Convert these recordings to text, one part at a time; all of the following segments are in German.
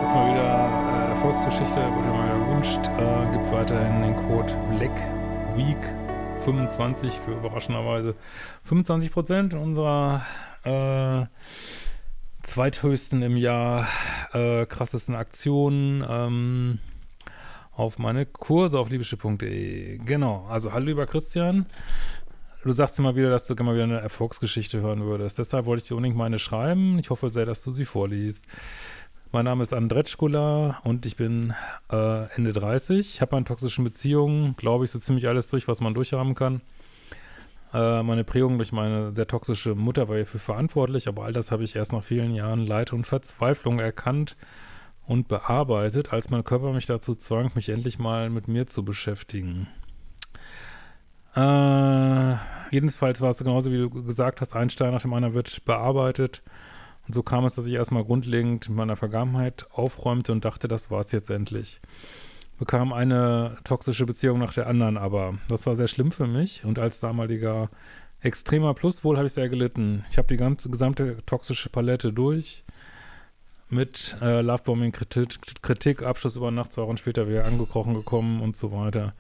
jetzt mal wieder Erfolgsgeschichte, wurde mal wieder gewünscht. Gibt weiterhin den Code Black Week 25 für überraschenderweise 25% unserer zweithöchsten im Jahr krassesten Aktionen auf meine Kurse auf liebeschiff.de. Genau, also hallo lieber Christian. Du sagst immer wieder, dass du gerne mal wieder eine Erfolgsgeschichte hören würdest. Deshalb wollte ich dir unbedingt meine schreiben. Ich hoffe sehr, dass du sie vorliest. Mein Name ist Andretschkula und ich bin Ende 30. Ich habe in toxischen Beziehungen, glaube ich, so ziemlich alles durch, was man durchhaben kann. Meine Prägung durch meine sehr toxische Mutter war hierfür verantwortlich, aber all das habe ich erst nach vielen Jahren Leid und Verzweiflung erkannt und bearbeitet, als mein Körper mich dazu zwang, mich endlich mal mit mir zu beschäftigen. Jedenfalls war es genauso, wie du gesagt hast, ein Stein nach dem anderen wird bearbeitet. Und so kam es, dass ich erstmal grundlegend mit meiner Vergangenheit aufräumte und dachte, das war es jetzt endlich. Bekam eine toxische Beziehung nach der anderen, aber das war sehr schlimm für mich. Und als damaliger extremer Pluspol habe ich sehr gelitten. Ich habe die gesamte toxische Palette durch. Mit Lovebombing, Kritik, Abschluss über Nacht, 2 Wochen später wieder angekrochen gekommen und so weiter.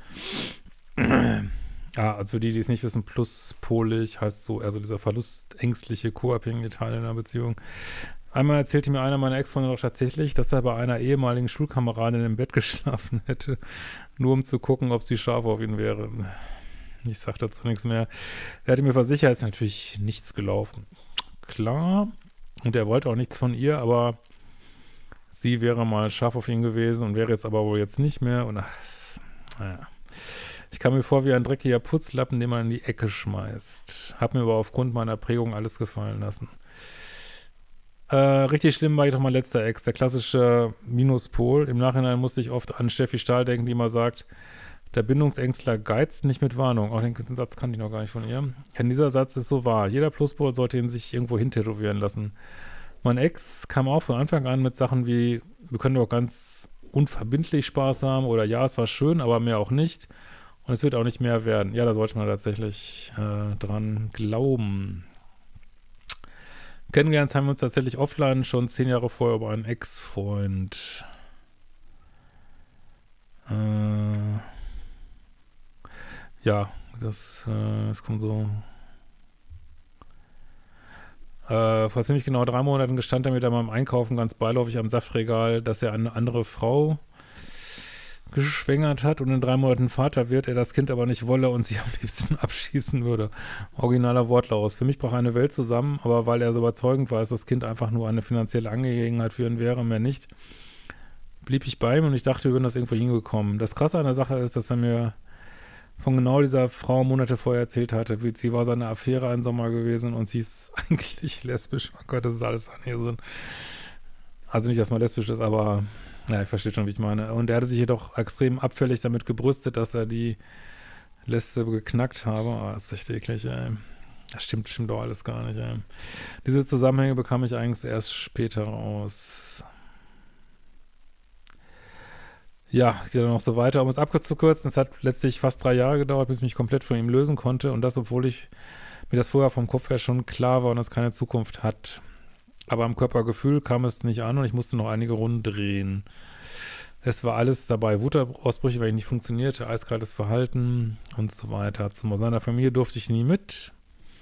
Ja, also für die es nicht wissen, pluspolig heißt so, also dieser verlustängstliche, co-abhängige Teil in einer Beziehung. Einmal erzählte mir einer meiner Ex-Freunde doch tatsächlich, dass er bei einer ehemaligen Schulkameradin im Bett geschlafen hätte, nur um zu gucken, ob sie scharf auf ihn wäre. Ich sag dazu nichts mehr. Er hatte mir versichert, es ist natürlich nichts gelaufen. Klar, und er wollte auch nichts von ihr, aber sie wäre mal scharf auf ihn gewesen und wäre jetzt aber wohl jetzt nicht mehr. Und naja. Ich kam mir vor wie ein dreckiger Putzlappen, den man in die Ecke schmeißt. Hab mir aber aufgrund meiner Prägung alles gefallen lassen. Richtig schlimm war jedoch mein letzter Ex, der klassische Minuspol. Im Nachhinein musste ich oft an Steffi Stahl denken, die immer sagt, der Bindungsängstler geizt nicht mit Warnung. Auch den Satz kannte ich noch gar nicht von ihr. Denn dieser Satz ist so wahr. Jeder Pluspol sollte ihn sich irgendwo hintätowieren lassen. Mein Ex kam auch von Anfang an mit Sachen wie, wir können doch ganz unverbindlich Spaß haben oder ja, es war schön, aber mehr auch nicht. Und es wird auch nicht mehr werden. Ja, da sollte man tatsächlich dran glauben. Kennengelernt haben wir uns tatsächlich offline schon 10 Jahre vorher über einen Ex-Freund. Ja, das kommt so. Vor ziemlich genau 3 Monaten gestand er mir da beim Einkaufen ganz beiläufig am Saftregal, dass er eine andere Frau geschwängert hat und in 3 Monaten Vater wird, er das Kind aber nicht wolle und sie am liebsten abschießen würde. Originaler Wortlaut. Für mich brach eine Welt zusammen, aber weil er so überzeugend war, dass das Kind einfach nur eine finanzielle Angelegenheit für ihn wäre, mehr nicht, blieb ich bei ihm und ich dachte, wir würden das irgendwo hingekommen. Das Krasse an der Sache ist, dass er mir von genau dieser Frau Monate vorher erzählt hatte, sie war seine Affäre ein Sommer gewesen und sie ist eigentlich lesbisch. Oh Gott, das ist alles ein Irrsinn. Also nicht, dass man lesbisch ist, aber ja, ich verstehe schon, wie ich meine. Und er hatte sich jedoch extrem abfällig damit gebrüstet, dass er die Lesbe geknackt habe. Oh, das ist echt eklig, ey. Das stimmt doch alles gar nicht, ey. Diese Zusammenhänge bekam ich eigentlich erst später raus. Ja, geht dann noch so weiter. Um es abzukürzen, es hat letztlich fast 3 Jahre gedauert, bis ich mich komplett von ihm lösen konnte. Und das, obwohl mir das vorher vom Kopf her schon klar war und es keine Zukunft hat. Aber am Körpergefühl kam es nicht an und ich musste noch einige Runden drehen. Es war alles dabei. Wutausbrüche, weil ich nicht funktionierte, eiskaltes Verhalten und so weiter. Zu seiner Familie durfte ich nie mit.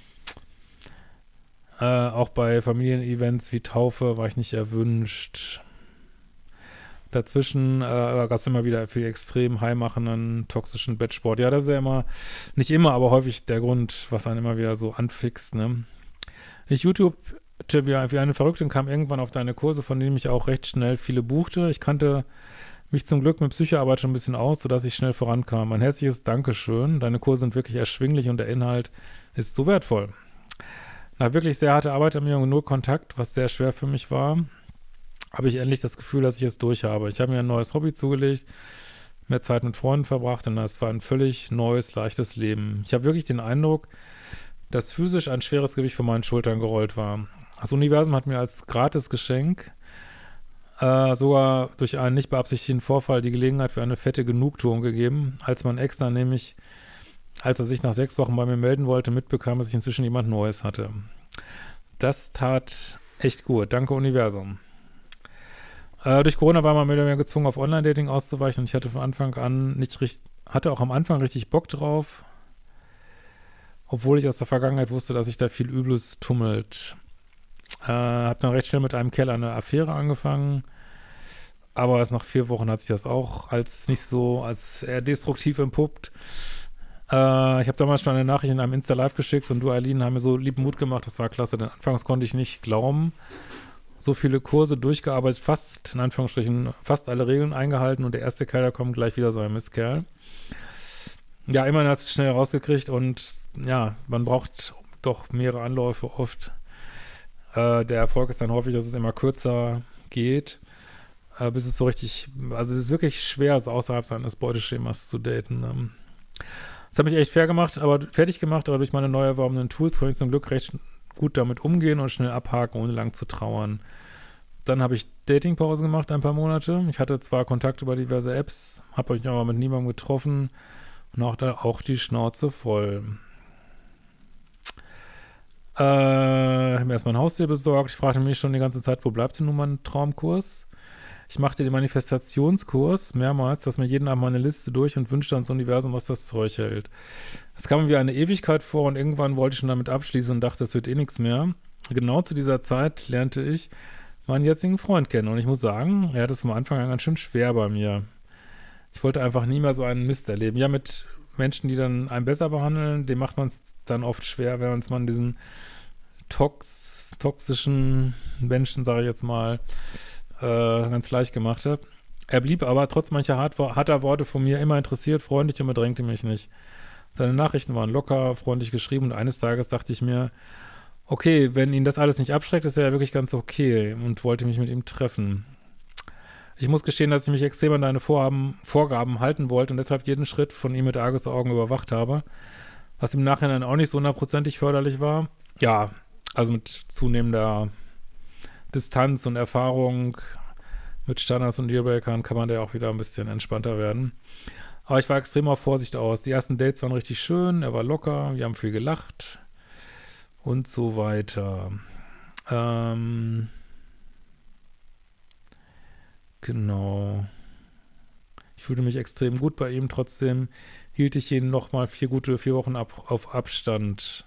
Auch bei Familienevents wie Taufe war ich nicht erwünscht. Dazwischen gab es immer wieder viel extrem heimachenden, toxischen Bettsport. Ja, das ist ja immer, nicht immer, aber häufig der Grund, was einen immer wieder so anfixt, ne? YouTube wie eine Verrückte und kam irgendwann auf deine Kurse, von denen ich auch recht schnell viele buchte. Ich kannte mich zum Glück mit Psychoarbeit schon ein bisschen aus, sodass ich schnell vorankam. Ein herzliches Dankeschön. Deine Kurse sind wirklich erschwinglich und der Inhalt ist so wertvoll. Nach wirklich sehr harter Arbeit an mir und nur Kontakt, was sehr schwer für mich war, habe ich endlich das Gefühl, dass ich es durch habe. Ich habe mir ein neues Hobby zugelegt, mehr Zeit mit Freunden verbracht und das war ein völlig neues, leichtes Leben. Ich habe wirklich den Eindruck, dass physisch ein schweres Gewicht von meinen Schultern gerollt war. Das Universum hat mir als Gratisgeschenk sogar durch einen nicht beabsichtigten Vorfall die Gelegenheit für eine fette Genugtuung gegeben, als mein Ex dann nämlich, als er sich nach 6 Wochen bei mir melden wollte, mitbekam, dass ich inzwischen jemand Neues hatte. Das tat echt gut. Danke, Universum. Durch Corona war man mehr oder weniger gezwungen, auf Online-Dating auszuweichen und ich hatte von Anfang an nicht richtig, hatte auch am Anfang richtig Bock drauf, obwohl ich aus der Vergangenheit wusste, dass sich da viel Übles tummelt. Hab dann recht schnell mit einem Kerl eine Affäre angefangen, aber erst nach 4 Wochen hat sich das auch als nicht so, als eher destruktiv entpuppt. Ich habe damals schon eine Nachricht in einem Insta-Live geschickt und du, Eileen, haben mir so lieben Mut gemacht, das war klasse, denn anfangs konnte ich nicht glauben. So viele Kurse durchgearbeitet, fast, in Anführungsstrichen, fast alle Regeln eingehalten und der erste Kerl, da kommt gleich wieder so ein Mistkerl. Ja, immerhin hast du es schnell rausgekriegt und ja, man braucht doch mehrere Anläufe oft. Der Erfolg ist dann häufig, dass es immer kürzer geht, bis es so richtig, also es ist wirklich schwer, so außerhalb seines Beuteschemas zu daten. Das hat mich echt fertig gemacht, aber durch meine neu erworbenen Tools konnte ich zum Glück recht gut damit umgehen und schnell abhaken, ohne lang zu trauern. Dann habe ich Datingpause gemacht, ein paar Monate. Ich hatte zwar Kontakt über diverse Apps, habe mich aber mit niemandem getroffen und auch die Schnauze voll. Habe mir erstmal ein Haustier besorgt. Ich fragte mich schon die ganze Zeit, wo bleibt denn nun mein Traumkurs? Ich machte den Manifestationskurs mehrmals, dass mir jeden Abend meine Liste durch und wünschte ans Universum, was das Zeug hält. Es kam mir wie eine Ewigkeit vor und irgendwann wollte ich schon damit abschließen und dachte, es wird eh nichts mehr. Genau zu dieser Zeit lernte ich meinen jetzigen Freund kennen und ich muss sagen, er hat es vom Anfang an ganz schön schwer bei mir. Ich wollte einfach nie mehr so einen Mist erleben. Ja, mit Menschen, die dann einen besser behandeln, dem macht man es dann oft schwer, wenn man diesen toxischen Menschen, sage ich jetzt mal, ganz leicht gemacht habe. Er blieb aber trotz mancher harter Worte von mir immer interessiert, freundlich und bedrängte mich nicht. Seine Nachrichten waren locker, freundlich geschrieben und eines Tages dachte ich mir, okay, wenn ihn das alles nicht abschreckt, ist er ja wirklich ganz okay und wollte mich mit ihm treffen. Ich muss gestehen, dass ich mich extrem an deine Vorgaben halten wollte und deshalb jeden Schritt von ihm mit Argusaugen überwacht habe, was im Nachhinein auch nicht so 100%ig förderlich war. Ja, also mit zunehmender Distanz und Erfahrung mit Standards und Dealbreakern kann man da ja auch wieder ein bisschen entspannter werden. Aber ich war extrem auf Vorsicht aus. Die ersten Dates waren richtig schön, er war locker, wir haben viel gelacht und so weiter. Genau. Ich fühlte mich extrem gut bei ihm, trotzdem hielt ich ihn nochmal 4 Wochen auf Abstand.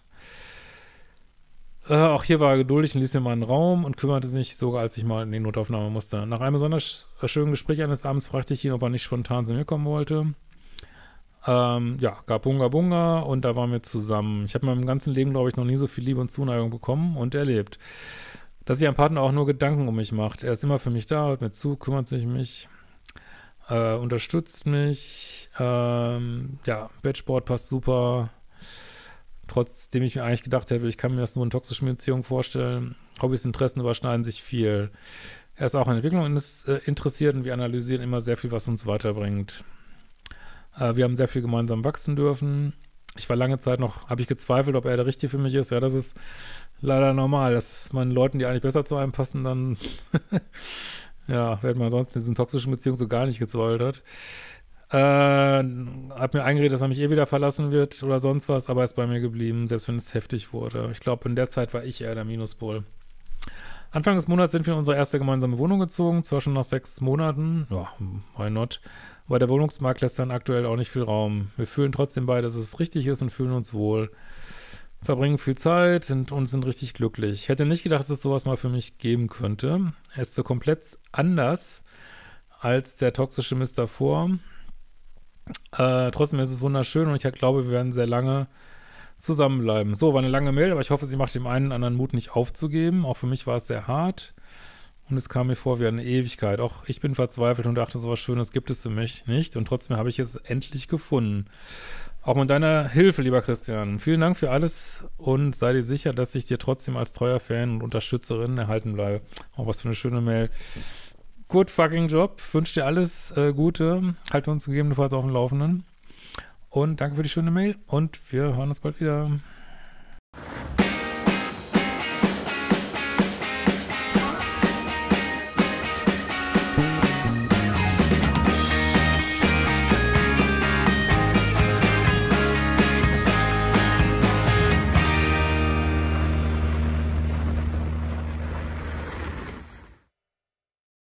Auch hier war er geduldig und ließ mir mal einen Raum und kümmerte sich sogar, als ich mal in die Notaufnahme musste. Nach einem besonders schönen Gespräch eines Abends fragte ich ihn, ob er nicht spontan zu mir kommen wollte. Ja, gab Bunga Bunga und da waren wir zusammen. Ich habe in meinem ganzen Leben, glaube ich, noch nie so viel Liebe und Zuneigung bekommen und erlebt. Dass sich ein Partner auch nur Gedanken um mich macht. Er ist immer für mich da, hört mir zu, kümmert sich um mich, unterstützt mich. Ja, Bettsport passt super. Trotzdem ich mir eigentlich gedacht hätte, ich kann mir das nur in toxischen Beziehungen vorstellen. Hobbys, Interessen überschneiden sich viel. Er ist auch an Entwicklung interessiert und wir analysieren immer sehr viel, was uns weiterbringt. Wir haben sehr viel gemeinsam wachsen dürfen. Ich war lange Zeit noch, habe ich gezweifelt, ob er der Richtige für mich ist. Ja, das ist leider normal, dass man Leuten, die eigentlich besser zu einem passen, dann ja, während man sonst in diesen toxischen Beziehungen so gar nicht gezweifelt hat. Hat mir eingeredet, dass er mich eh wieder verlassen wird oder sonst was, aber er ist bei mir geblieben, selbst wenn es heftig wurde. Ich glaube, in der Zeit war ich eher der Minuspol. Anfang des Monats sind wir in unsere erste gemeinsame Wohnung gezogen, zwar schon nach 6 Monaten, ja, why not, aber der Wohnungsmarkt lässt dann aktuell auch nicht viel Raum. Wir fühlen trotzdem beide, dass es richtig ist und fühlen uns wohl. Verbringen viel Zeit und sind richtig glücklich. Ich hätte nicht gedacht, dass es sowas mal für mich geben könnte. Er ist so komplett anders als der toxische Mist davor. Trotzdem ist es wunderschön und ich glaube, wir werden sehr lange zusammenbleiben. So, war eine lange Mail, aber ich hoffe, sie macht dem einen oder anderen Mut, nicht aufzugeben. Auch für mich war es sehr hart und es kam mir vor wie eine Ewigkeit. Auch ich bin verzweifelt und dachte, so was Schönes gibt es für mich nicht und trotzdem habe ich es endlich gefunden. Auch mit deiner Hilfe, lieber Christian. Vielen Dank für alles und sei dir sicher, dass ich dir trotzdem als treuer Fan und Unterstützerin erhalten bleibe. Auch was für eine schöne Mail. Good fucking Job. Wünsche dir alles Gute. Halte uns gegebenenfalls auf dem Laufenden. Und danke für die schöne Mail. Und wir hören uns bald wieder.